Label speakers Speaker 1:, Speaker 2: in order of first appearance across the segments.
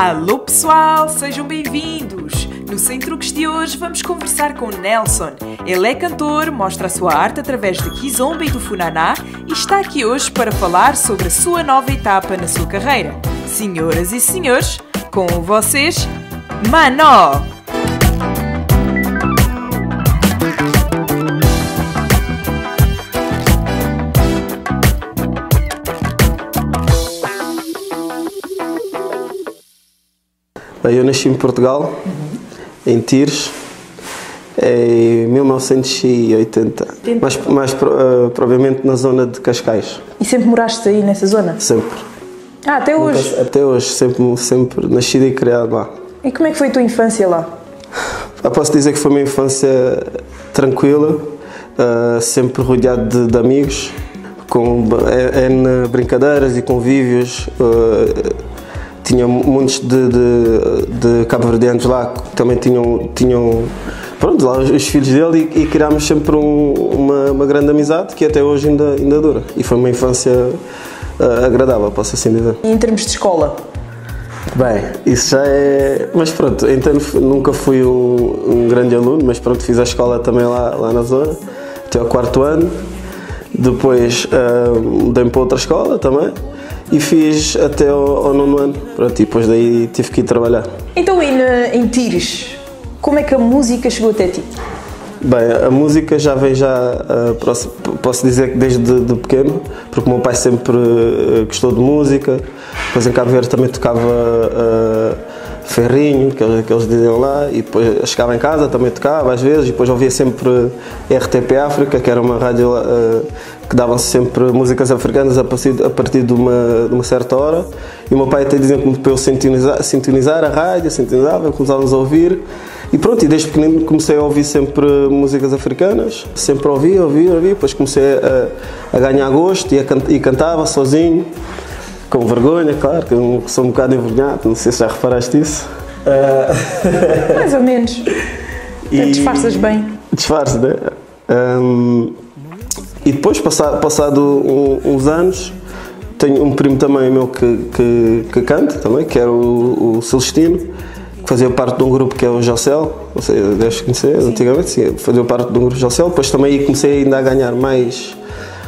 Speaker 1: Alô pessoal, sejam bem-vindos! No Sem Truques de hoje vamos conversar com Nelson. Ele é cantor, mostra a sua arte através de Kizomba e do Funaná e está aqui hoje para falar sobre a sua nova etapa na sua carreira. Senhoras e senhores, com vocês, Mano!
Speaker 2: Eu nasci em Portugal, em Tires, em 1980, mais provavelmente na zona de Cascais.
Speaker 3: E sempre moraste aí nessa zona?
Speaker 2: Sempre.
Speaker 3: Até hoje?
Speaker 2: Até hoje, sempre nascido e criado lá.
Speaker 3: E como é que foi a tua infância lá?
Speaker 2: Posso dizer que foi uma infância tranquila, sempre rodeado de amigos, com brincadeiras e convívios. Tinha muitos de cabo-verdianos lá que também tinham pronto, lá os filhos dele e criámos sempre uma grande amizade que até hoje ainda dura. E foi uma infância agradável, posso assim dizer.
Speaker 3: E em termos de escola?
Speaker 2: Bem, isso já é... Mas pronto, então nunca fui um grande aluno, mas pronto, fiz a escola também lá na zona, até ao 4º ano. Depois mudei-me para outra escola também. E fiz até ao 9º ano, pronto, e depois daí tive que ir trabalhar.
Speaker 3: Então em Tires, como é que a música chegou até ti?
Speaker 2: Bem, a música já vem posso dizer que desde de pequeno, porque o meu pai sempre gostou de música, depois em Cabo Verde também tocava ferrinho, que eles diziam lá, e depois chegava em casa, também tocava às vezes, e depois ouvia sempre RTP África, que era uma rádio que davam sempre músicas africanas a partir de uma certa hora, e o meu pai até dizia para eu sintonizar a rádio, começávamos a ouvir, e pronto, e desde pequenino comecei a ouvir sempre músicas africanas, sempre ouvia, depois comecei a ganhar gosto e cantava sozinho, com vergonha, claro, que eu sou um bocado envergonhado, não sei se já reparaste isso.
Speaker 3: Mais ou menos. Disfarças bem.
Speaker 2: Disfarce, né? E depois, passado uns anos, tenho um primo também meu que canta, também, que era o Celestino, que fazia parte de um grupo que é o Jocel, não sei, deves conhecer, sim. Antigamente, sim, fazia parte de um grupo Jocel, depois também comecei ainda a ganhar mais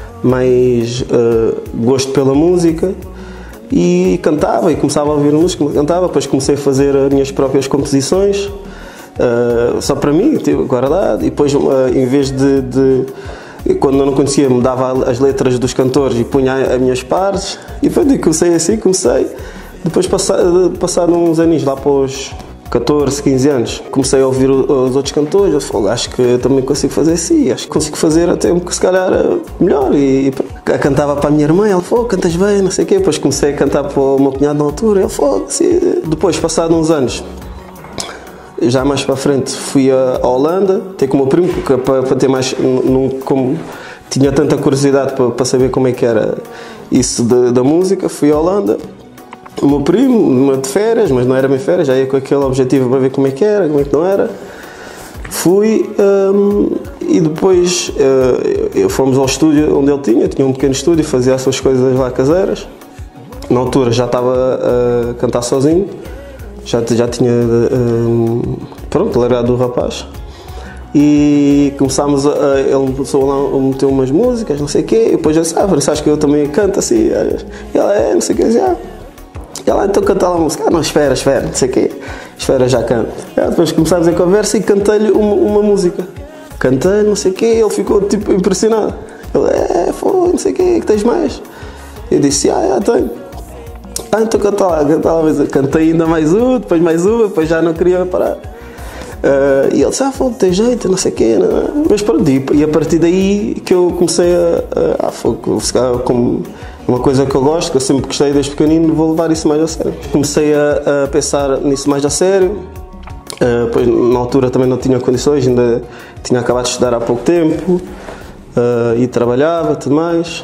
Speaker 2: gosto pela música. E cantava, e começava a ouvir música, cantava, depois comecei a fazer as minhas próprias composições, só para mim, guardado, e depois em vez quando eu não conhecia, mudava as letras dos cantores e punha as minhas partes, e depois comecei, depois passado uns anos, lá para os 14, 15 anos, comecei a ouvir os outros cantores, eu falei, acho que eu também consigo fazer assim, acho que consigo fazer até se calhar melhor, e cantava para a minha irmã, ela falou, cantas bem, não sei o quê, depois comecei a cantar para o meu cunhado na altura, ele falou, assim. Depois, passado uns anos, já mais para a frente, fui à Holanda, ter com o meu primo, para ter mais, como tinha tanta curiosidade para saber como é que era isso da música, fui à Holanda. O meu primo, numa de férias, mas não era bem férias, já ia com aquele objetivo para ver como é que era, como é que não era. Fui e depois fomos ao estúdio onde ele tinha um pequeno estúdio, fazia as suas coisas lá caseiras. Na altura já estava a cantar sozinho, já tinha pronto, largado o rapaz. E começámos ele começou lá a meter umas músicas, não sei o quê, e depois eu disse, acho que eu também canto assim. E ela, não sei o quê, e ela, então canta lá a música. Não, espera, não sei o quê. Espera, já canto. Depois começámos a conversa e cantei-lhe uma música. Cantei, não sei o quê, ele ficou tipo impressionado. Ele, foi, não sei o quê, que tens mais? Eu disse, tenho. Então canta lá. Cantei ainda mais depois mais depois já não queria parar. E ele disse, tem jeito, não sei o quê. Não. Mas pronto, e a partir daí que eu comecei ficar como uma coisa que eu gosto, que eu sempre gostei desde pequenino, vou levar isso mais a sério. Comecei a pensar nisso mais a sério, pois na altura também não tinha condições, ainda tinha acabado de estudar há pouco tempo, e trabalhava e tudo mais.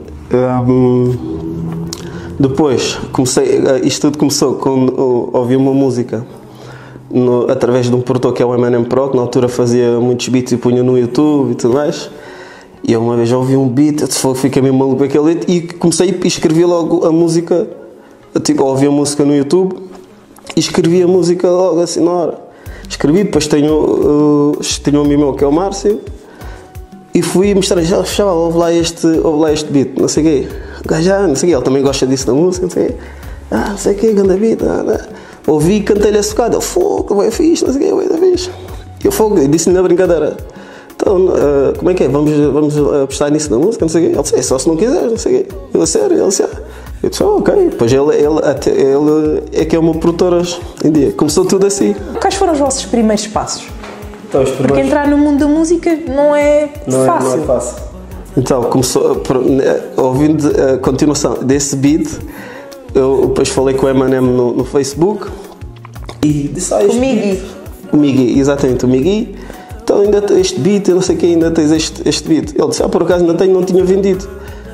Speaker 2: Depois, isto tudo começou quando ouvi uma música através de um produtor que é o Eminem Pro, que na altura fazia muitos beats e punha no YouTube e tudo mais. E eu uma vez ouvi um beat, fiquei meio maluco com aquele beat e comecei a escrever logo a música, tipo, ouvi a música no YouTube e escrevi a música logo assim na hora. Escrevi, depois tenho um amigo meu que é o Márcio, e fui mostrar, já ouve lá este beat, não sei o quê. O gajo, não sei o quê, ele também gosta disso da música, não sei o quê. Não sei o quê, grande beat, ouvi e cantei-lhe a socada, eu, fogo, é fixe, não sei o quê, é fixe. Eu fogo, e disse-lhe na brincadeira, então, como é que é, vamos apostar nisso na música, não sei o quê. Ele disse, só se não quiseres, não sei o quê. Eu, a sério, ele disse, Eu disse, ok. Depois ele é que é o meu produtor hoje em dia. Começou tudo assim.
Speaker 3: Quais foram os vossos primeiros passos?
Speaker 2: Então,
Speaker 3: Porque entrar no mundo da música não é fácil.
Speaker 2: Não é fácil. Então, começou, ouvindo a continuação desse beat, eu depois falei com o Eminem no Facebook e disse,
Speaker 3: o Miggy.
Speaker 2: O Miggy, exatamente, o Miggy. Então ainda tens este beat, eu não sei o que, ainda tens este beat. Ele disse, por acaso não tinha vendido.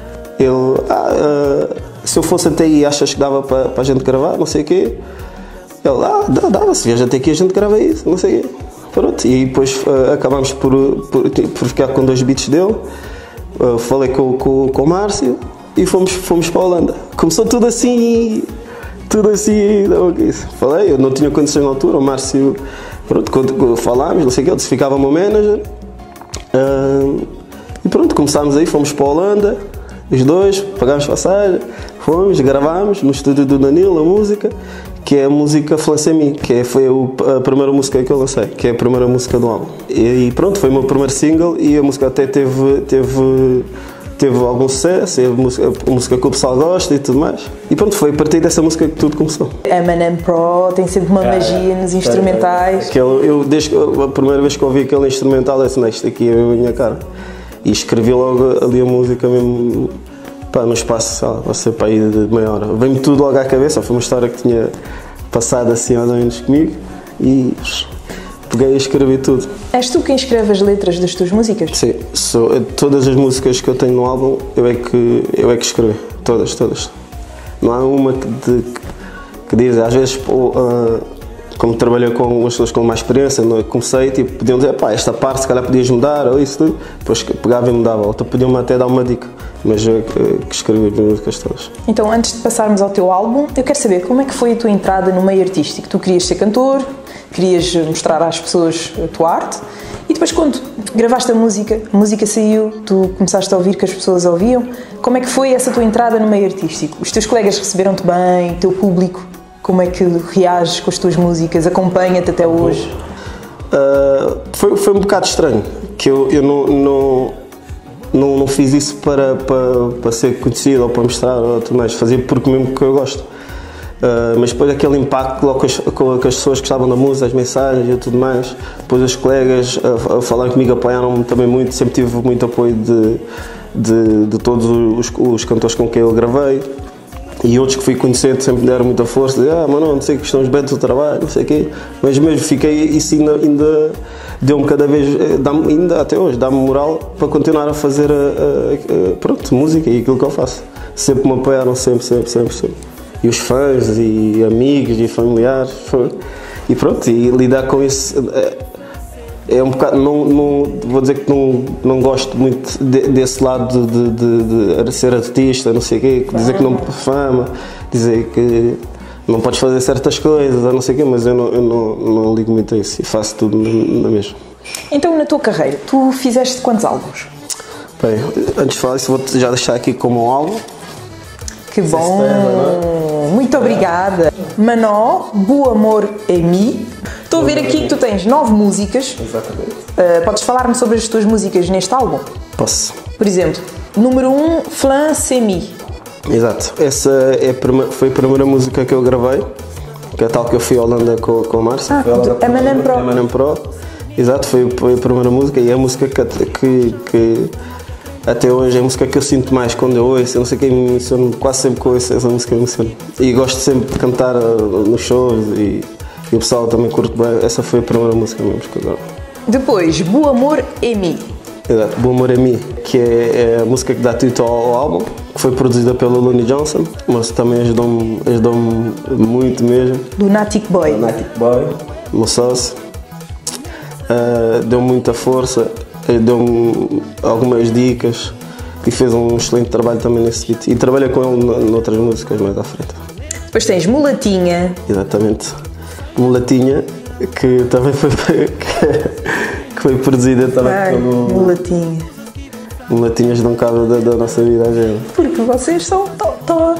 Speaker 2: Ele, se eu fosse até aí, achas que dava para a gente gravar, não sei o quê? Ele, dava, se vier até aqui a gente grava isso, não sei o quê. Pronto, e depois acabámos por ficar com 2 beats dele. Falei com o Márcio e fomos para a Holanda. Começou tudo assim, falei, eu não tinha condições na altura, o Márcio, pronto, quando falámos, não sei o que, ele disse que ficava o meu manager. E pronto, começámos aí, fomos para a Holanda, os 2, pagámos passagem, fomos, gravámos no estúdio do Danilo a música, que é a música Flancemi, que foi a primeira música que eu lancei, que é a primeira música do álbum. E pronto, foi o meu primeiro single e a música até teve algum sucesso, a música que o pessoal gosta e tudo mais. E pronto, foi a partir dessa música que tudo começou.
Speaker 3: Eminem Pro tem sempre uma magia nos instrumentais.
Speaker 2: Desde a primeira vez que ouvi aquele instrumental, eu disse, isto aqui é a minha cara. E escrevi logo ali a música mesmo, no espaço, vai ser para aí de meia hora. Veio-me tudo logo à cabeça, foi uma história que tinha passado assim mais ou menos comigo e peguei e escrevi tudo.
Speaker 3: És tu quem escreve as letras das tuas músicas?
Speaker 2: Sim, todas as músicas que eu tenho no álbum eu é que escrevi, todas. Não há uma que diz, às vezes, como trabalhei com as pessoas com mais experiência, comecei, podiam dizer, esta parte se calhar podias mudar, ou isso tudo, depois pegava e mudava, ou podiam-me até dar uma dica, mas eu que escrevi as músicas todas.
Speaker 3: Então, antes de passarmos ao teu álbum, eu quero saber como é que foi a tua entrada no meio artístico. Tu querias ser cantor, querias mostrar às pessoas a tua arte, e depois quando gravaste a música saiu, tu começaste a ouvir que as pessoas ouviam. Como é que foi essa tua entrada no meio artístico? Os teus colegas receberam-te bem, o teu público? Como é que reages com as tuas músicas? Acompanha-te até hoje?
Speaker 2: Foi um bocado estranho, que eu não fiz isso para ser conhecido ou para mostrar ou tudo mais, fazia porque mesmo que eu gosto. Mas depois aquele impacto logo com as pessoas que estavam na música, as mensagens e tudo mais, depois os colegas a falar comigo apoiaram-me também muito, sempre tive muito apoio de todos os cantores com quem eu gravei. E outros que fui conhecendo sempre me deram muita força, mano, não sei que estão os betos do trabalho, não sei o quê, mas mesmo fiquei, isso ainda deu-me cada vez, ainda até hoje, dá-me moral para continuar a fazer música e aquilo que eu faço. Sempre me apoiaram, sempre. E os fãs, e amigos, e familiares, e pronto, e lidar com isso é um bocado, não vou dizer que não gosto muito desse lado de ser artista, não sei o quê, dizer que não fama, dizer que não podes fazer certas coisas, não sei o quê, mas eu não ligo muito a isso e faço tudo na mesma.
Speaker 3: Então, na tua carreira, tu fizeste quantos álbuns?
Speaker 2: Bem, antes de falar isso, vou-te já deixar aqui como um álbum.
Speaker 3: Que bom! Muito obrigada! Manó, Beau Amor et Mi. Estou a ver aqui que tu tens 9 músicas.
Speaker 2: Exatamente.
Speaker 3: Podes falar-me sobre as tuas músicas neste álbum?
Speaker 2: Posso.
Speaker 3: Por exemplo, número 1, Flancemi.
Speaker 2: Exato. Essa foi a primeira música que eu gravei, que é tal que eu fui à Holanda com o Márcio.
Speaker 3: Eminem Pro.
Speaker 2: Eminem Pro. Exato, foi a primeira música e é a música que até hoje é a música que eu sinto mais quando eu ouço, eu não sei quem me emociona, quase sempre que eu ouço essa música me emociona. E gosto sempre de cantar nos shows e o pessoal também curte bem. Essa foi a primeira música mesmo que eu gravo.
Speaker 3: Depois, Beau Amor et Mi.
Speaker 2: Exato, Beau Amor et Mi, que é a música que dá título ao álbum, que foi produzida pelo Lonnie Johnson, mas também ajudou-me muito mesmo.
Speaker 3: Lunatic Boy.
Speaker 2: Lunatic Boy, meu sócio. Deu-me muita força, deu-me algumas dicas e fez um excelente trabalho também nesse beat. E trabalha com ele noutras músicas mais à frente.
Speaker 3: Depois tens Mulatinha.
Speaker 2: Exatamente. Mulatinha, que também foi, que foi produzida também pelo...
Speaker 3: Mulatinha.
Speaker 2: Mulatinhas dão cabo da nossa vida, gente.
Speaker 3: Porque vocês são totós.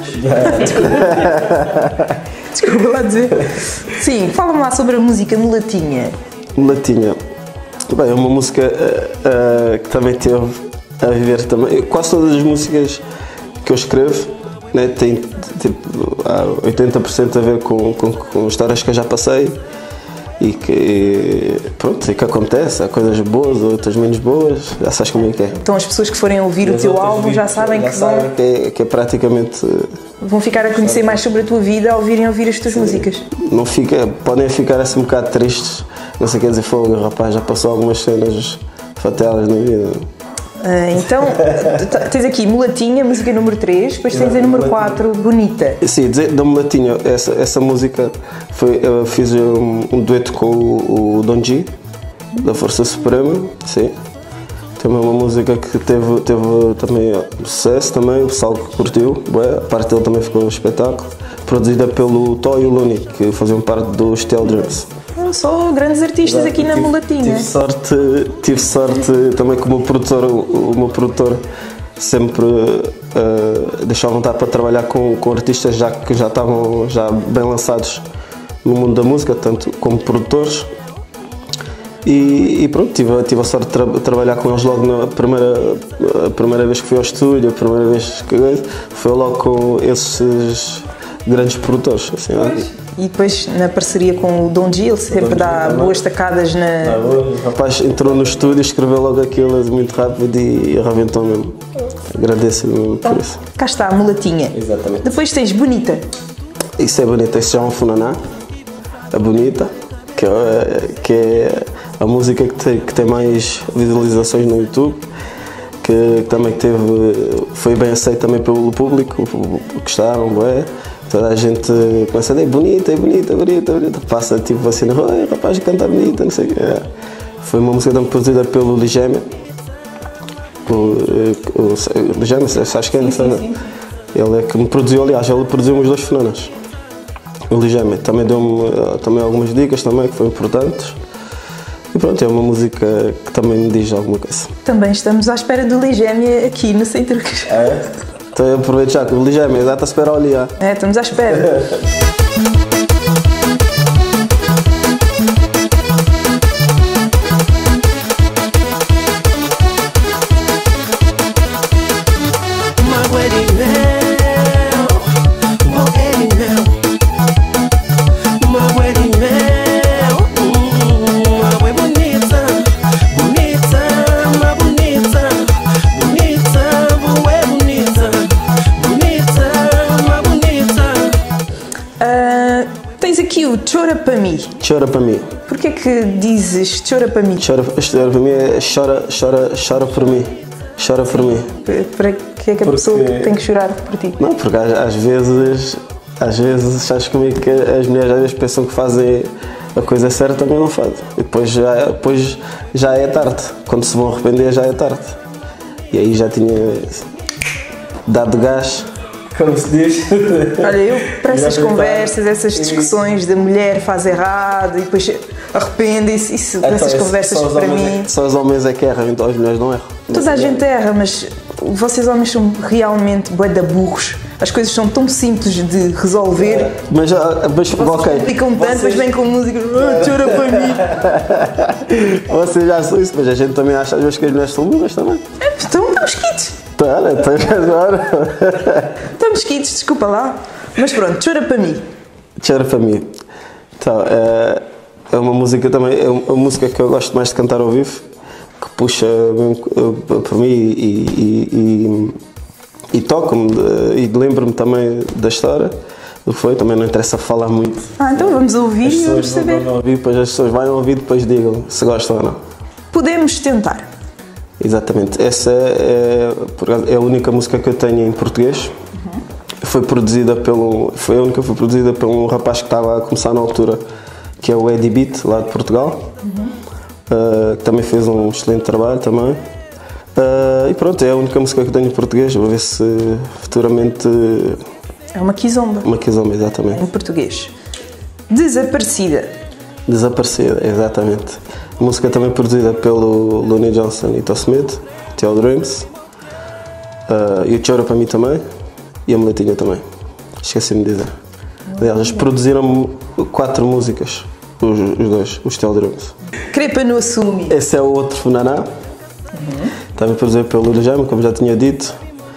Speaker 3: Desculpa lá dizer. Sim, fala-me lá sobre a música Mulatinha.
Speaker 2: Mulatinha. Bem, é uma música que também teve a viver também. Quase todas as músicas que eu escrevo, né, têm tipo, 80% a ver com histórias que eu já passei e que, pronto, e que acontece. Há coisas boas, outras menos boas, já sabes como é que é.
Speaker 3: Então as pessoas que forem ouvir o teu álbum já sabem
Speaker 2: que é praticamente...
Speaker 3: Vão ficar a conhecer mais sobre a tua vida ao ouvirem ouvir as tuas músicas.
Speaker 2: Não podem ficar assim um bocado tristes, não sei, quer dizer, fogo, rapaz, já passou algumas cenas fatelas na vida.
Speaker 3: Então, tens aqui Mulatinha, música número 3, depois tens a número 4, Bonita.
Speaker 2: Sim, da Mulatinha, essa música eu fiz um dueto com o Don G, da Força Suprema, sim. Também uma música que teve também sucesso, também, o pessoal que curtiu, a parte dele também ficou um espetáculo. Produzida pelo Tó e o Luni, que faziam parte dos Steel Drums.
Speaker 3: Só grandes artistas aqui na Mulatinha.
Speaker 2: Tive sorte também que o meu produtor sempre deixou à vontade para trabalhar com artistas que já estavam bem lançados no mundo da música, tanto como produtores. E pronto, tive a sorte de trabalhar com eles logo na primeira vez que fui ao estúdio, a primeira vez que foi logo com esses grandes produtores. Assim,
Speaker 3: e depois na parceria com o Don G, ele sempre dá boas tacadas na...
Speaker 2: O rapaz entrou no estúdio, escreveu logo aquilo muito rápido e arrebentou mesmo. Agradeço-lhe por isso.
Speaker 3: Cá está, a Mulatinha.
Speaker 2: Exatamente.
Speaker 3: Depois tens Bonita.
Speaker 2: Isso é Bonita, isso já é um Funaná. A Bonita, que é a música que tem mais visualizações no YouTube, que também foi bem aceito também pelo público, gostaram, toda a gente começa a dizer bonita, passa tipo assim, rapaz, canta bonita, não sei o quê. Foi uma música também produzida pelo Ligémia. O Ligémia, acho que é, sim. Ele é que me produziu, aliás, ele produziu os 2 Funanas. O Ligémia também deu-me algumas dicas também, que foram importantes. E pronto, é uma música que também me diz alguma coisa.
Speaker 3: Também estamos à espera do Ligémia aqui no Centro.
Speaker 2: Então eu aproveito já que o Ligémia já está a esperar ali.
Speaker 3: Estamos à espera. Chora para mim.
Speaker 2: Chora para mim.
Speaker 3: Porquê que dizes chora para mim?
Speaker 2: Chora para mim é chora por mim. Chora por mim.
Speaker 3: Para que é que a pessoa tem que chorar por ti?
Speaker 2: Não, porque às vezes sabes como é que as mulheres às vezes pensam que fazem a coisa certa, também não fazem. E depois já é tarde. Quando se vão arrepender já é tarde. E aí já tinha dado gás. Como se diz.
Speaker 3: Olha, eu para essas conversas, essas discussões da mulher faz errado e depois arrepende-se, essas conversas para mim...
Speaker 2: Só os homens é que erram, então as mulheres não erram.
Speaker 3: Toda a gente erra, mas vocês homens são realmente bué de burros. As coisas são tão simples de resolver.
Speaker 2: Mas ok.
Speaker 3: Ficam tanto, depois vêm com música, chora para mim.
Speaker 2: Vocês já são isso, mas a gente também acha às vezes que as mulheres são burras também.
Speaker 3: Então estamos quites. Estamos quites, desculpa lá. Mas pronto, chora para mim.
Speaker 2: Chora para mim. Então, é uma música também, é uma música que eu gosto mais de cantar ao vivo, que puxa por mim e toca-me e lembro-me também da história do que foi, também não interessa falar muito.
Speaker 3: Então vamos ouvir e vamos saber.
Speaker 2: Depois as pessoas vão ouvir, depois digam se gostam ou não.
Speaker 3: Podemos tentar.
Speaker 2: Exatamente, essa é a única música que eu tenho em português. Foi a única que foi produzida por um rapaz que estava a começar na altura, que é o Eddie Beat, lá de Portugal, que também fez um excelente trabalho também. E pronto, é a única música que eu tenho em português. Vou ver se futuramente...
Speaker 3: É uma kizomba.
Speaker 2: Uma kizomba, exatamente.
Speaker 3: Em português. Desaparecida.
Speaker 2: Desaparecida, exatamente. Música também produzida pelo Lonnie Johnson e Tom Smith, Theo Dreams. E o Chora para mim também. E a Meletinha também. Esqueci-me de dizer. Aliás, eles produziram 4 músicas, os dois, os Theo Dreams.
Speaker 3: Crepa no Assumi.
Speaker 2: Esse é o outro Funaná. Também produzido pelo Lurajama, como já tinha dito.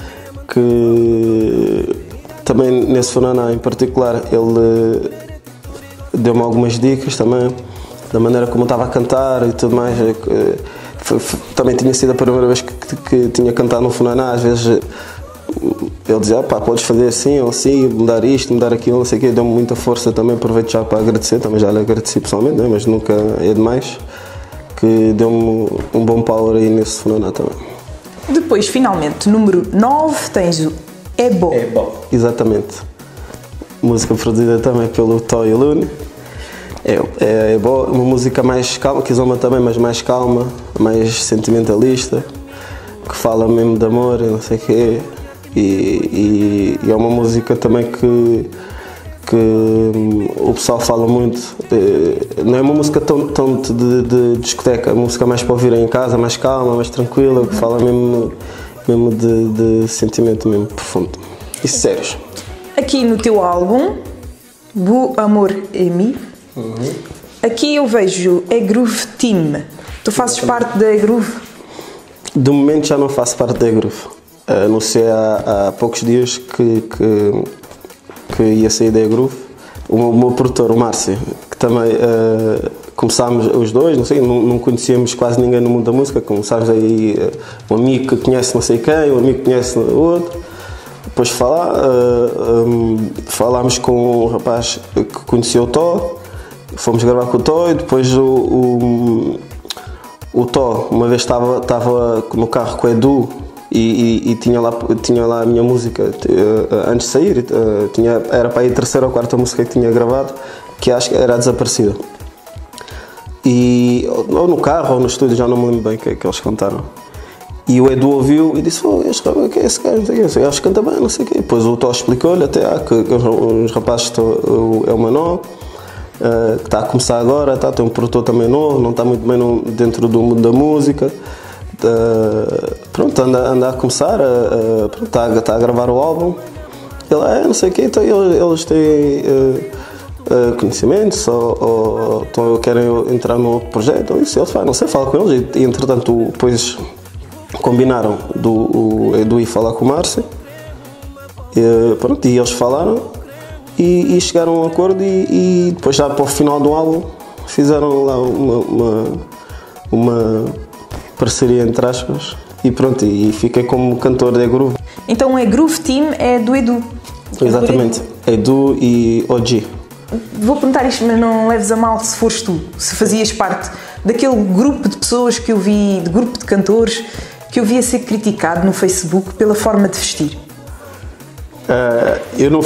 Speaker 2: Que também nesse Funaná em particular ele deu-me algumas dicas também da maneira como eu estava a cantar e tudo mais. Também tinha sido a primeira vez que tinha cantado no Funaná. Às vezes ele dizia, pá, podes fazer assim ou assim, mudar isto, mudar aquilo, não sei o quê. Deu-me muita força também, aproveito já para agradecer, também já lhe agradeci pessoalmente, né? Mas nunca é demais, que deu-me um bom power aí nesse Funaná também.
Speaker 3: Depois, finalmente, número 9, tens o Ebo.
Speaker 2: Exatamente. Música produzida também pelo Toy Lune. É boa, uma música mais calma, Kizomba também, mas mais calma, mais sentimentalista, que fala mesmo de amor e não sei o quê. E é uma música também que o pessoal fala muito. Não é uma música tão de discoteca, é uma música mais para ouvir em casa, mais calma, mais tranquila, que fala mesmo de sentimento mesmo profundo e sérios.
Speaker 3: Aqui no teu álbum, Bu Amor Emi, aqui eu vejo a Groove Team. Tu fazes parte da Groove?
Speaker 2: De momento já não faço parte da Groove. Anunciei há poucos dias que ia sair da Groove. O meu produtor, o Márcio, que também começámos os dois, não conhecíamos quase ninguém no mundo da música. Começámos aí, um amigo que conhece não sei quem, um amigo que conhece o outro. Depois falámos com um rapaz que conhecia o Tó, fomos gravar com o Tó e depois o Tó, uma vez estava no carro com o Edu e tinha lá a minha música antes de sair, era para aí a terceira ou quarta música que tinha gravado, que acho que era a Desaparecida. Ou no carro ou no estúdio, já não me lembro bem o que eles cantaram. E o Edu ouviu e disse, que é esse cara, não sei o que, acho que canta bem, não sei o quê. Depois o Tó explicou-lhe até que os rapazes é o Manó, que está a começar agora, tem um produtor também novo, não está muito bem dentro do mundo da música. Pronto, anda a começar, está a gravar o álbum. Ele não sei o quê, então eles têm conhecimentos ou querem entrar num outro projeto, ou isso, eles não sei, fala com eles e entretanto depois combinaram do Edu ir falar com o Márcio e eles falaram e chegaram a um acordo e depois já para o final do álbum fizeram lá uma parceria entre aspas e pronto, e fiquei como cantor da Groove.
Speaker 3: Então a Groove Team é do Edu?
Speaker 2: Exatamente, Edu e OG.
Speaker 3: Vou perguntar isto, mas não leves a mal se fores tu, se fazias parte daquele grupo de pessoas que eu vi, de grupo de cantores, que eu vi a ser criticado no Facebook pela forma de vestir.
Speaker 2: Eu não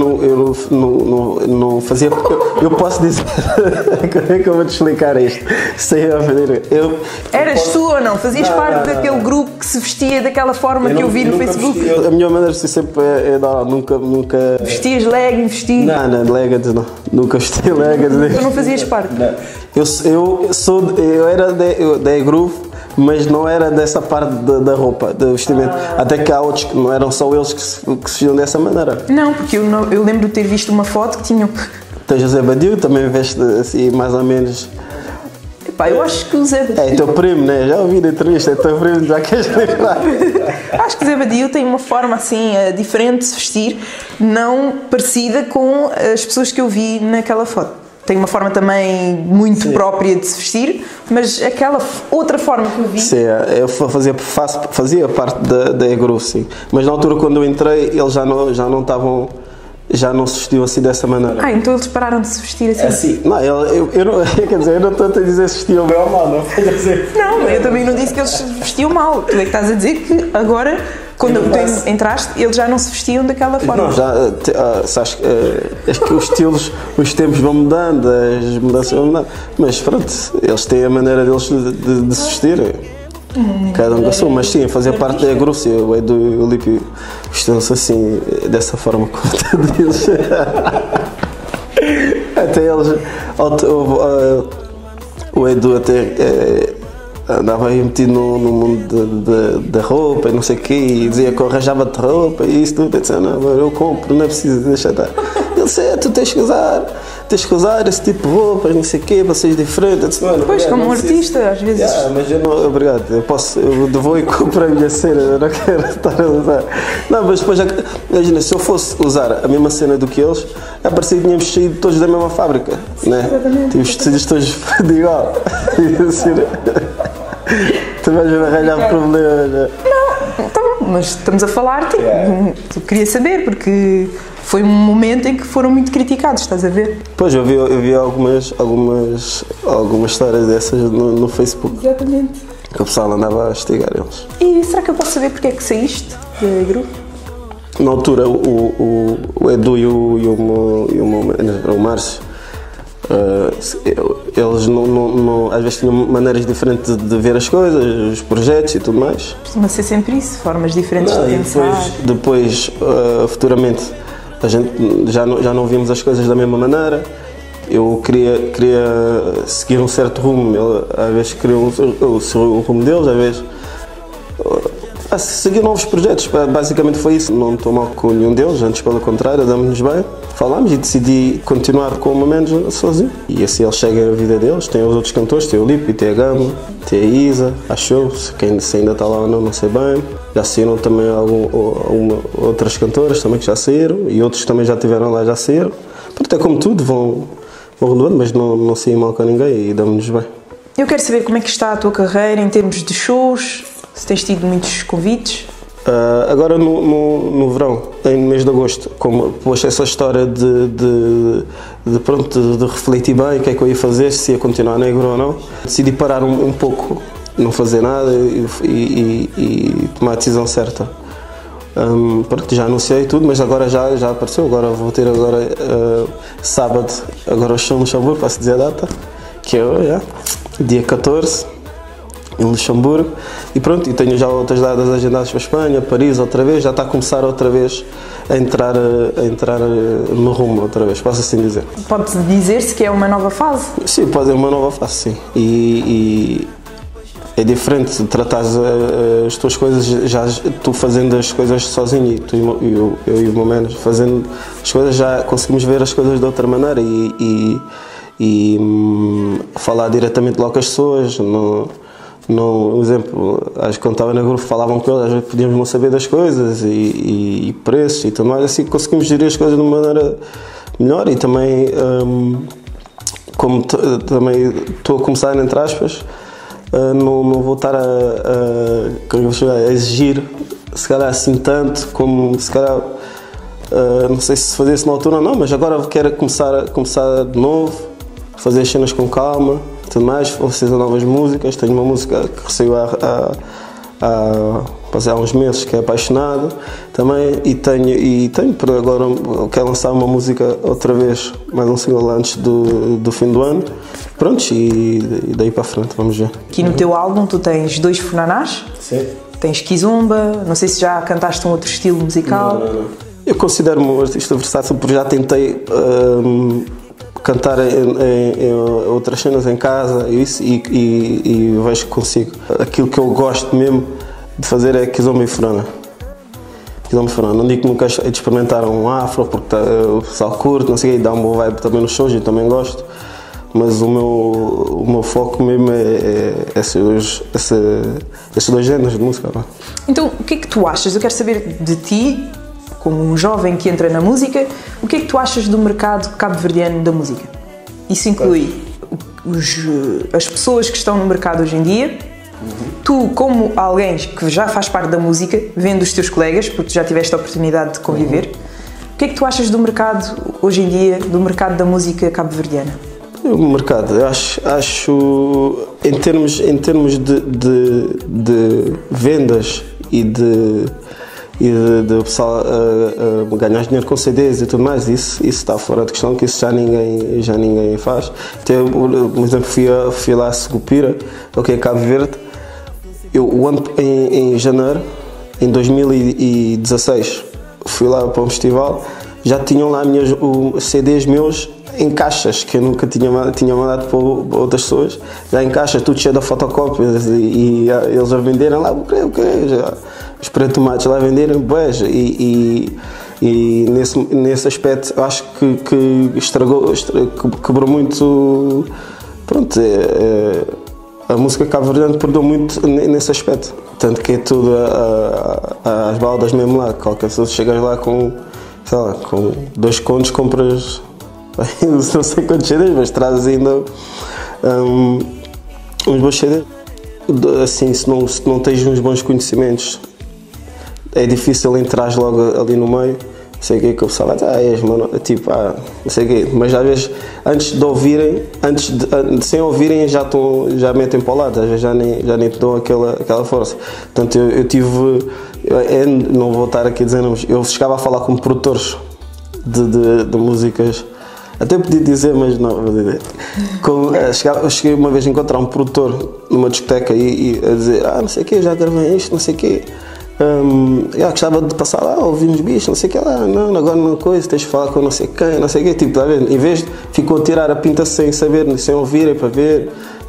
Speaker 2: fazia. Eu posso dizer. Como é que eu vou te explicar isto? Sem ofender.
Speaker 3: Eras tu ou não? Fazias parte daquele grupo que se vestia daquela forma que eu vi no Facebook?
Speaker 2: A minha maneira de ser sempre nunca.
Speaker 3: Vestias leggings, vestias?
Speaker 2: Não, leggings não. Nunca vesti leggings.
Speaker 3: Tu não fazias parte?
Speaker 2: Não. Eu era da Groove, mas não era dessa parte da roupa, do vestimento. Até que há outros que não eram só eles que se vestiam dessa maneira.
Speaker 3: Não, porque eu lembro de ter visto uma foto que tinha.
Speaker 2: Então José Badio também veste assim, mais ou menos.
Speaker 3: Epá, eu acho que o Zé Badio.
Speaker 2: É teu primo, né? Já ouvi na entrevista, é teu primo, já queres lembrar.
Speaker 3: Acho que o Zé Badio tem uma forma assim diferente de se vestir, não parecida com as pessoas que eu vi naquela foto. Tem uma forma também muito própria de se vestir, mas aquela outra forma que eu vi...
Speaker 2: Sim, eu fazia parte da Groove, sim. Mas na altura quando eu entrei, eles já não estavam... Já não se vestiam assim dessa maneira.
Speaker 3: Então eles pararam de se vestir assim?
Speaker 2: Assim. Não, eu não, quer dizer, eu não estou a dizer se vestiam bem ou mal, não foi dizer.
Speaker 3: Não, eu também não disse que eles se vestiam mal. Tu é que estás a dizer que agora, quando tu entraste, eles já não se vestiam daquela forma.
Speaker 2: Não, sabes que os estilos, os tempos vão mudando, as mudanças vão mudando, mas pronto, eles têm a maneira deles de se vestir. Cada um com a sua, mas sim, fazia parte da Groove, o Edu e o Lipe vestiam-se assim, dessa forma como tu dizes. Até eles, o Edu até andava aí metido no mundo da roupa e não sei o quê, e dizia que eu arranjava-te roupa e isso tudo. Eu disse, não, eu compro, não é preciso deixar estar. Ele disse, tu tens que usar esse tipo de roupa, não sei o quê, para seres diferente. Eu disse,
Speaker 3: pois, como um artista, às vezes.
Speaker 2: Mas eu não, obrigado, eu vou e compro a minha cena, eu não quero estar a usar. Não, mas depois, imagina, se eu fosse usar a mesma cena do que eles, parecia que tínhamos saído todos da mesma fábrica, né? Exatamente. Os tecidos todos de igual. Tu vais arranjar problemas.
Speaker 3: Não, então, mas estamos a falar, tipo, tu queria saber, porque foi um momento em que foram muito criticados, estás a ver?
Speaker 2: Pois, eu vi algumas histórias dessas no Facebook.
Speaker 3: Exatamente.
Speaker 2: Que o pessoal andava a estigar eles.
Speaker 3: E será que eu posso saber porque é que saíste do grupo?
Speaker 2: Na altura, o Edu e o Márcio, eles às vezes tinham maneiras diferentes de ver as coisas, os projetos e tudo mais.
Speaker 3: Costuma ser sempre isso, formas diferentes de pensar.
Speaker 2: Depois, futuramente, a gente já não víamos as coisas da mesma maneira. Eu queria seguir um certo rumo, ele, às vezes queria o rumo deles, às vezes seguir novos projetos. Basicamente foi isso. Não estou mal com nenhum deles, antes pelo contrário, damos-nos bem. Falámos e decidi continuar com o Manager sozinho. E assim eles seguem a vida deles. Tem os outros cantores, tem o Lipe, tem a Gama, tem a Isa, achou, se ainda está lá ou não sei bem. Já saíram também outras cantoras também que já saíram, e outros também já estiveram lá, já saíram. Portanto, é como tudo, vão redoando, mas não saem mal com ninguém e damos-nos bem.
Speaker 3: Eu quero saber como é que está a tua carreira em termos de shows, se tens tido muitos convites.
Speaker 2: Agora no verão, no mês de agosto, como pôs essa história de refletir bem o que é que eu ia fazer, se ia continuar negro ou não, decidi parar um pouco, não fazer nada e tomar a decisão certa. Pronto, já anunciei tudo, mas agora já apareceu. Agora vou ter sábado, agora o show no Luxemburgo, posso dizer a data, que é dia 14. Em Luxemburgo, e pronto, e tenho já outras datas agendadas para a Espanha, Paris outra vez, já está a começar outra vez a entrar no rumo outra vez, posso assim dizer.
Speaker 3: Pode dizer-se que é uma nova fase?
Speaker 2: Sim, pode ser uma nova fase, sim. E é diferente de tratar as tuas coisas, já tu fazendo as coisas sozinho e eu e o meu manager fazendo as coisas, já conseguimos ver as coisas de outra maneira e falar diretamente lá com as pessoas. No exemplo, acho que quando estava no grupo falavam com eles, às vezes podíamos não saber das coisas e preços e tudo mais, assim conseguimos gerir as coisas de uma maneira melhor. E também, como também estou a começar, entre aspas, não vou estar a exigir, se calhar assim tanto, como se calhar, não sei se fazer isso na altura ou não, mas agora quero começar de novo, fazer as cenas com calma. Tudo mais, vou fazer novas músicas. Tenho uma música que saiu há uns meses, que é Apaixonado também, e tenho por agora, quero lançar uma música outra vez, mais um single antes do fim do ano. Prontos, e daí para a frente vamos ver.
Speaker 3: Aqui no teu álbum tu tens 2 funanás.
Speaker 2: Sim.
Speaker 3: Tens Kizomba, não sei se já cantaste um outro estilo musical.
Speaker 2: Não. Eu considero-me um artista versátil porque já tentei cantar em outras cenas em casa e vejo que consigo. Aquilo que eu gosto mesmo de fazer é Kizomba e Furana. Não digo que nunca hei de experimentar um afro porque o pessoal curte, não sei, dá um bom vibe também nos shows, eu também gosto. Mas o meu foco mesmo é esses 2 géneros de música.
Speaker 3: Então, o que é que tu achas? Eu quero saber de ti, como um jovem que entra na música, o que é que tu achas do mercado cabo-verdiano da música? Isso inclui as pessoas que estão no mercado hoje em dia, tu como alguém que já faz parte da música, vendo os teus colegas, porque já tiveste a oportunidade de conviver, o que é que tu achas do mercado hoje em dia, do mercado da música cabo-verdiana?
Speaker 2: O mercado, eu acho em termos de vendas e de pessoal ganhar dinheiro com CDs e tudo mais, isso está fora de questão, que isso já ninguém faz. Até, por exemplo, fui lá a Segupira, em Cabo Verde, em janeiro, em 2016, fui lá para um festival, já tinham lá CDs meus em caixas que eu nunca tinha mandado para outras pessoas, já em caixas, tudo cheio de fotocópias e eles a venderem lá, os preto-tomates lá a venderem, pois, e nesse aspecto eu acho que quebrou muito, pronto, a música cabo-verdiana perdeu muito nesse aspecto, tanto que é tudo as baldas mesmo lá, qualquer pessoa chegas lá com, sei lá, com 2 contos compras não sei quantos CDs, mas trazes ainda uns bons CDs. Assim, se não tens uns bons conhecimentos, é difícil entrar logo ali no meio. Não sei o que o pessoal vai és, mano, tipo, não sei o quê. Mas às vezes, antes de ouvirem, sem ouvirem, já metem para o lado, às vezes já nem te dão aquela força. Portanto, eu tive, não vou estar aqui a dizer nomes, eu chegava a falar com produtores de músicas. Até podia dizer, mas não vou dizer. Eu cheguei uma vez a encontrar um produtor numa discoteca e a dizer, não sei o quê, já gravei isto, não sei o quê. Eu gostava de passar lá, ouvir uns bichos, não sei o quê lá, não, agora não coisa, tens de falar com não sei quem, não sei o quê. Tipo, tá vendo? Em vez de ficou a tirar a pinta sem saber, sem ouvirem para ver.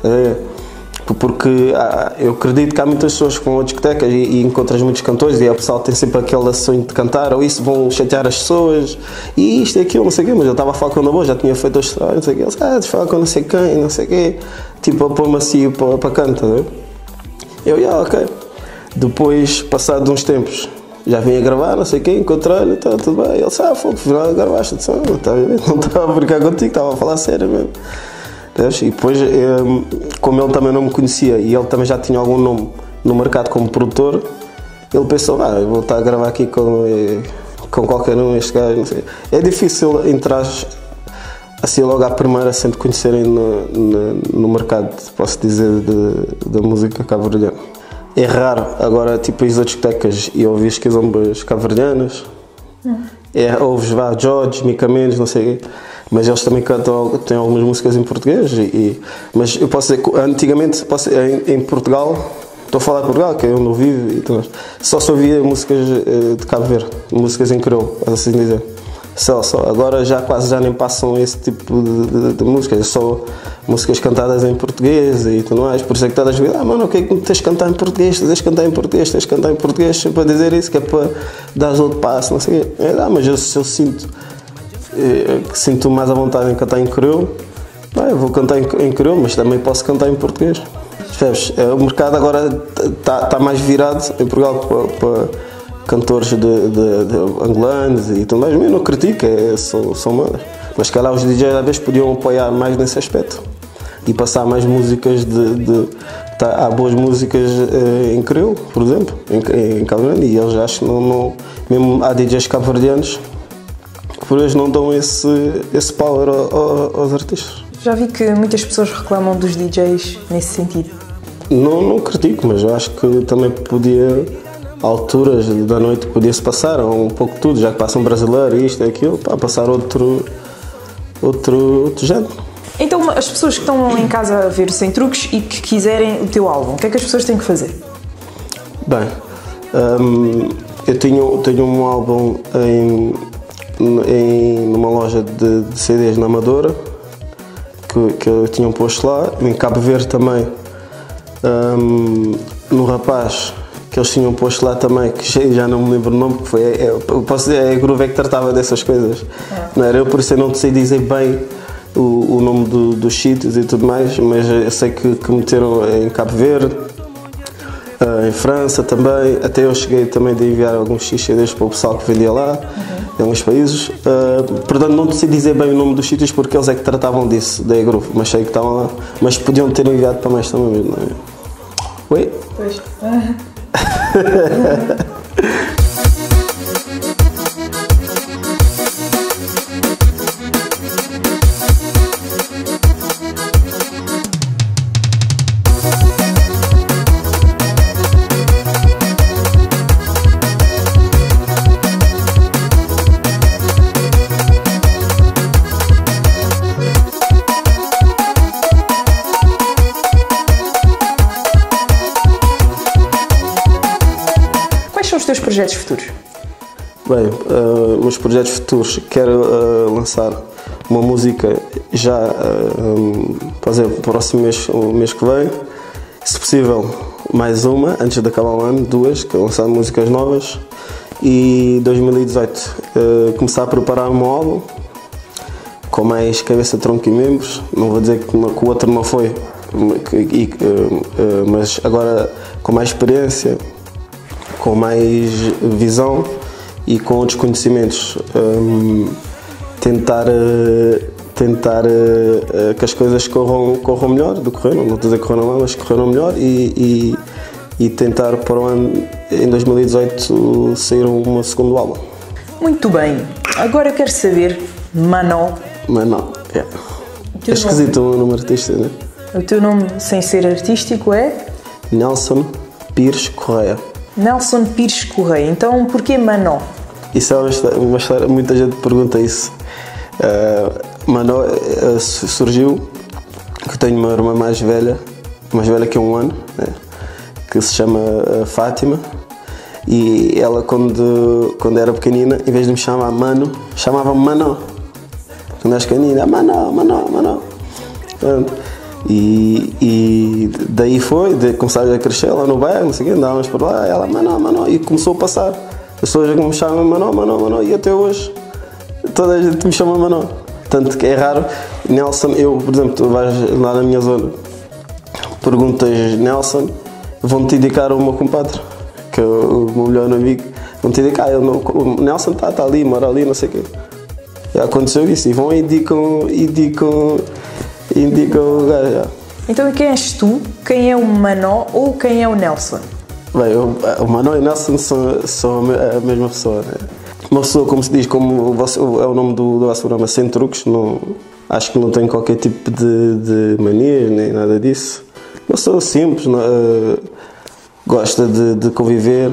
Speaker 2: Porque eu acredito que há muitas pessoas que vão a discotecas e encontras muitos cantores e o pessoal tem sempre aquele sonho de cantar, ou isso vão chatear as pessoas e isto e aquilo, não sei o quê, mas eu estava a falar com a boa, já tinha feito os trabalhos, não sei o quê, eles, tens de falar com não sei quem, não sei o quê, tipo a pôr-me assim para cantar, né? Eu, ok. Depois, passados uns tempos, já vim a gravar, não sei o quê, encontrei-lhe, tá, tudo bem, ele disse, final gravaste, não estava a brincar contigo, estava a falar sério mesmo. E depois, como ele também não me conhecia e ele também já tinha algum nome no mercado como produtor, ele pensou, eu vou estar a gravar aqui com qualquer um, este gajo, não sei. É difícil entrar assim logo à primeira sem te conhecerem no mercado, posso dizer, da música cabo-verdiana. É raro agora, tipo, ir às discotecas e ouvir as quizombas cabo-verdianas. Ouves, Jorge, Mica Mendes, não sei o quê. Mas eles também cantam, têm algumas músicas em português, mas eu posso dizer que antigamente, em Portugal, estou a falar de Portugal, que é onde eu vivo, só se ouvia músicas de Cabo Verde, músicas em crioulo, assim dizer. Só. Agora já nem passam esse tipo de músicas, é só músicas cantadas em português e tudo mais. Por isso é que todas as vezes, mano, o que é que tens de cantar em português? Tens de cantar em português, tens de cantar em português, sempre a dizer isso, que é para dar outro passo, não sei o quê. Mas eu sinto mais à vontade em cantar em crioulo, eu vou cantar em crioulo, mas também posso cantar em português. Percebes? O mercado agora está mais virado em Portugal para cantores de angolanos e tudo mais. Eu não critico, são malas. Mas calhar os DJs às vezes podiam apoiar mais nesse aspecto e passar mais músicas há boas músicas em crioulo, por exemplo, em cabo-verdiano, e eles acham que não, mesmo há DJs cabo-verdianos que por vezes não dão esse power aos artistas.
Speaker 3: Já vi que muitas pessoas reclamam dos DJs nesse sentido.
Speaker 2: Não critico, mas eu acho que também podia, a alturas da noite, podia-se passar um pouco tudo, já que passa um brasileiro, isto e aquilo, passar outro género.
Speaker 3: Então, as pessoas que estão em casa a ver Sem Truques e que quiserem o teu álbum, o que é que as pessoas têm que fazer? Bem,
Speaker 2: eu tenho um álbum numa loja de CDs na Amadora que eu tinha posto lá, em Cabo Verde também, no Rapaz, que eles tinham posto lá também, que já não me lembro o nome, que foi, posso dizer, a Groove é que tratava dessas coisas, não era eu, por isso eu não sei dizer bem o nome dos sítios e tudo mais, mas eu sei que meteram em Cabo Verde, em França também, até eu cheguei também de enviar alguns CDs para o pessoal que vendia lá, em alguns países. Portanto, não sei dizer bem o nome dos sítios porque eles é que tratavam disso, da E-Groove, mas sei que estavam lá, mas podiam ter enviado para mais também, não é? Oi?
Speaker 3: Pois. Os teus projetos futuros?
Speaker 2: Bem, meus projetos futuros, quero lançar uma música já fazer o próximo mês, o mês que vem, se possível mais uma antes de acabar o ano, 2, que lançar músicas novas, e 2018 começar a preparar um álbum com mais cabeça, tronco e membros. Não vou dizer que o outro não foi, mas agora com mais experiência, com mais visão e com outros conhecimentos. Tentar que as coisas corram melhor do que correram, não estou a dizer que correram mal, mas correram melhor, e tentar para o ano, em 2018, sair um segundo álbum.
Speaker 3: Muito bem, agora quero saber, Manó.
Speaker 2: Manó, é esquisito o nome artístico, né?
Speaker 3: O teu nome, sem ser artístico, é?
Speaker 2: Nelson Pires Correia.
Speaker 3: Nelson Pires Correia. Então, porquê Manó?
Speaker 2: Isso é uma história, muita gente pergunta isso. Manó surgiu que eu tenho uma irmã mais velha que 1 ano, né, que se chama Fátima, e ela quando era pequenina, em vez de me chamar Mano, chamava-me Manó. Quando eras pequenina, Manó. E daí começaram a crescer lá no bairro, não sei o quê, andávamos por lá, ela Manó, e começou a passar. As pessoas me chamam Manó, e até hoje toda a gente me chama Manó. Tanto que é raro. Nelson, por exemplo, tu vais lá na minha zona, perguntas Nelson, vão-te indicar o meu compadre, que é o meu melhor amigo, vão-te indicar, o Nelson está ali, mora ali, não sei o quê. Já aconteceu isso, e vão e indicam o gajo. Já.
Speaker 3: Então, quem és tu? Quem é o Manó ou quem é o Nelson?
Speaker 2: Bem, o Manó e o Nelson são a mesma pessoa, né? Uma pessoa, como se diz, como é o nome do vosso programa, sem truques, acho que não tem qualquer tipo de manias, nem nada disso. Uma pessoa simples, gosta de conviver,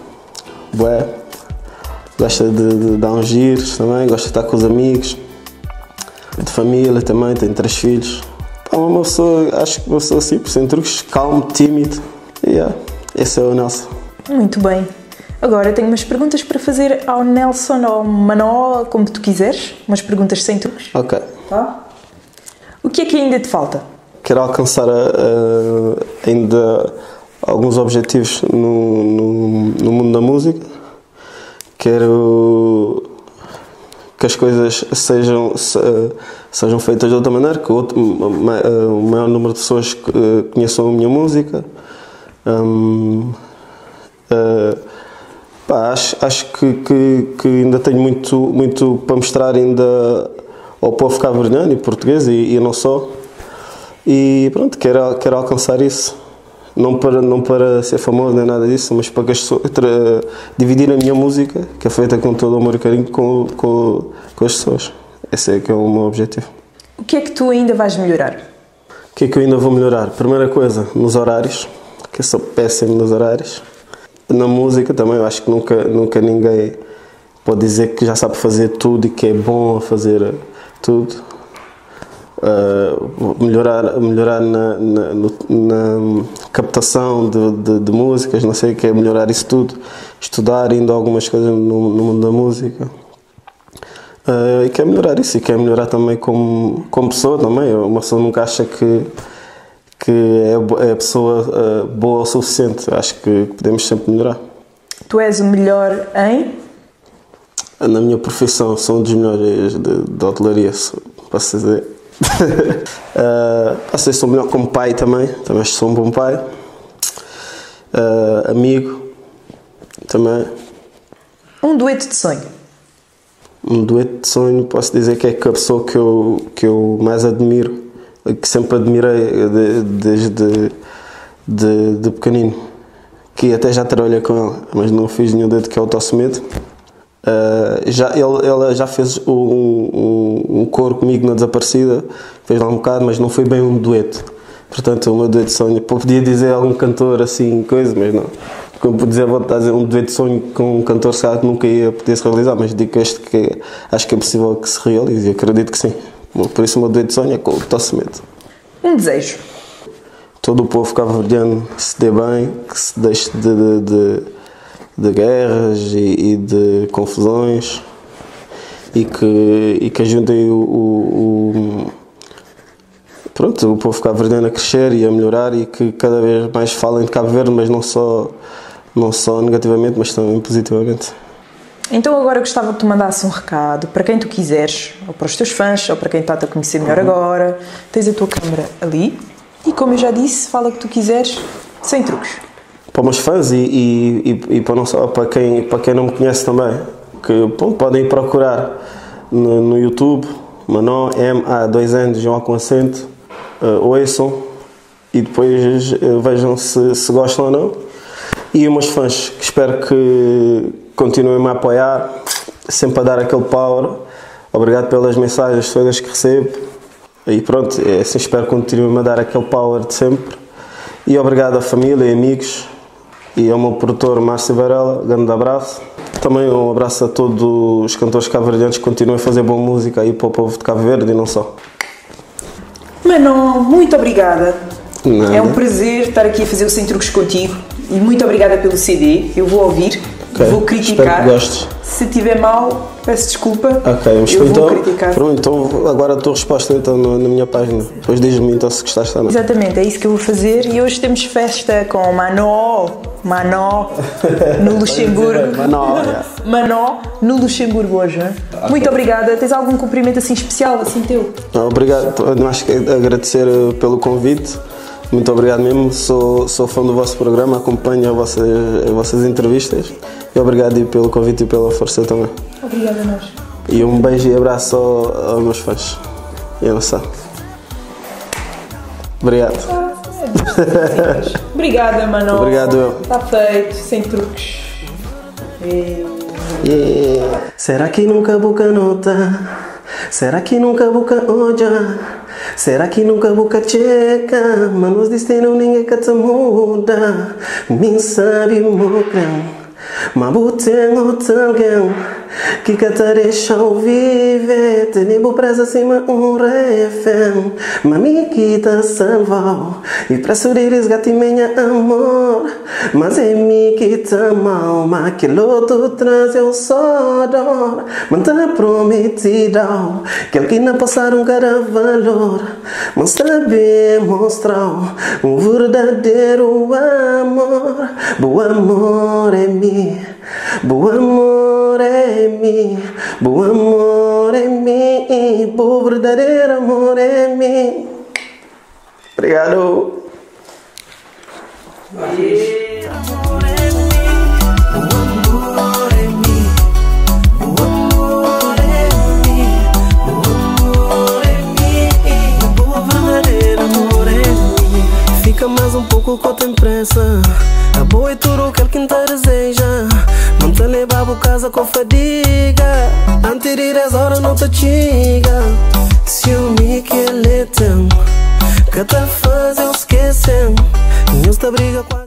Speaker 2: gosta de dar uns giros também, gosta de estar com os amigos, de família também, tem 3 filhos. Uma pessoa, acho que uma pessoa simples, sem truques, calmo, tímido. Esse é o Nelson.
Speaker 3: Muito bem. Agora tenho umas perguntas para fazer ao Nelson ou ao Manó, como tu quiseres. Umas perguntas sem truques.
Speaker 2: Ok.
Speaker 3: Tá? O que é que ainda te falta?
Speaker 2: Quero alcançar ainda alguns objetivos no mundo da música. Quero que as coisas sejam feitas de outra maneira, que o maior número de pessoas conheçam a minha música. Acho que ainda tenho muito para mostrar ainda ao povo cabo-verdiano e português e não só. E pronto, quero alcançar isso. Não para ser famoso nem nada disso, mas para dividir a minha música, que é feita com todo o amor e carinho, com as pessoas. Esse é que é o meu objetivo.
Speaker 3: O que é que tu ainda vais melhorar?
Speaker 2: O que é que eu ainda vou melhorar? Primeira coisa, nos horários, que eu sou péssimo nos horários. Na música também, eu acho que nunca ninguém pode dizer que já sabe fazer tudo e que é bom a fazer tudo. Melhorar na captação de músicas, não sei o que é, melhorar isso tudo. Estudar ainda algumas coisas no mundo da música. E quer melhorar isso, e quer melhorar também como pessoa também. Uma pessoa nunca acha que é a pessoa boa o suficiente. Acho que podemos sempre melhorar.
Speaker 3: Tu és o melhor em?
Speaker 2: Na minha profissão, sou um dos melhores de hotelaria, posso dizer. Acho que sou melhor como pai também acho que sou um bom pai. Amigo também.
Speaker 3: Um dueto de sonho?
Speaker 2: Um dueto de sonho, posso dizer que é a pessoa que eu mais admiro, que sempre admirei desde de pequenino, que até já trabalhei com ela, mas não fiz nenhum dueto, que é o Tossemedo. Ela já fez um coro comigo na Desaparecida, fez lá um bocado, mas não foi bem um dueto. Portanto, o meu dueto de sonho, podia dizer algum cantor assim, coisa, mas não. Como vou dizer um dueto de sonho com um cantor, se calhar que nunca ia poder se realizar, mas digo este que acho que é possível que se realize, e acredito que sim. Por isso o meu dueto de sonho é com o Tossemedo.
Speaker 3: Um desejo?
Speaker 2: Todo o povo cabo-verdiano se dê bem, que se deixe de guerras e de confusões, e que ajudem pronto, o povo cabo-verdiano a crescer e a melhorar, e que cada vez mais falem de Cabo Verde, mas não só negativamente, mas também positivamente.
Speaker 3: Então agora gostava que tu mandasses um recado para quem tu quiseres, ou para os teus fãs, ou para quem está-te a conhecer melhor agora. Tens a tua câmara ali e, como eu já disse, fala o que tu quiseres, sem truques.
Speaker 2: Para os meus fãs e para, não só, para quem não me conhece também, que podem ir procurar no YouTube, Manó, M-A-2-N, João com acento, ouçam e depois vejam se gostam ou não. E os meus fãs, que espero que continuem-me a apoiar, sempre a dar aquele power. Obrigado pelas mensagens todas que recebo. E pronto, assim, espero que continuem-me a dar aquele power de sempre. E obrigado à família e amigos. E ao meu produtor Márcio Varela, grande abraço. Também um abraço a todos os cantores cabo-verdianos que continuem a fazer boa música aí para o povo de Cabo Verde e não só.
Speaker 3: Manon, muito obrigada.
Speaker 2: Nada.
Speaker 3: É um prazer estar aqui a fazer o Sem Truques contigo. E muito obrigada pelo CD. Eu vou ouvir, vou criticar.
Speaker 2: Espero que gostes.
Speaker 3: Se estiver mal, peço desculpa.
Speaker 2: Ok, mas
Speaker 3: eu
Speaker 2: então,
Speaker 3: vou criticar.
Speaker 2: Pronto, então agora a tua resposta então, na minha página. Depois diz-me então se gostaste ou não.
Speaker 3: Exatamente, é isso que eu vou fazer. E hoje temos festa com Manó no Luxemburgo. Manó no Luxemburgo hoje. Okay. Muito obrigada. Tens algum cumprimento assim especial, assim teu?
Speaker 2: Obrigado, acho que agradecer pelo convite. Muito obrigado mesmo, sou fã do vosso programa, acompanho as vossas entrevistas. E obrigado pelo convite e pela força também.
Speaker 3: Obrigada a nós.
Speaker 2: E um beijo e abraço aos meus fãs. E a nossa. Obrigado.
Speaker 3: Obrigada, Manó.
Speaker 2: Obrigado, eu.
Speaker 3: Está feito, sem truques.
Speaker 2: Yeah. Será que nunca boca nota? Será que nunca boca olha? Será que nunca boca checa? Manos destino ninguém que te muda. Min sabe mocrão, mas botei outro alguém que te deixa viver. Tenho presa acima refém, mas me quita salvou. E preço de resgate minha amor, mas é me quita mal. Mas aquilo tu traz eu só dor. Mantém prometido que ele que não passar cara valor, mas sabe mostrar um verdadeiro amor. Bom amor é mim, bom amor é mim, bom amor é mim, bom verdadeiro amor é mim. Obrigado. Fica mais um pouco que eu tenho pressa. A boa é tudo que ele que te deseja. Não te levar a casa com fadiga. Antes de 10 horas não te chega. Se eu me que ele tem, que te faz eu esquecer. E eu te briga com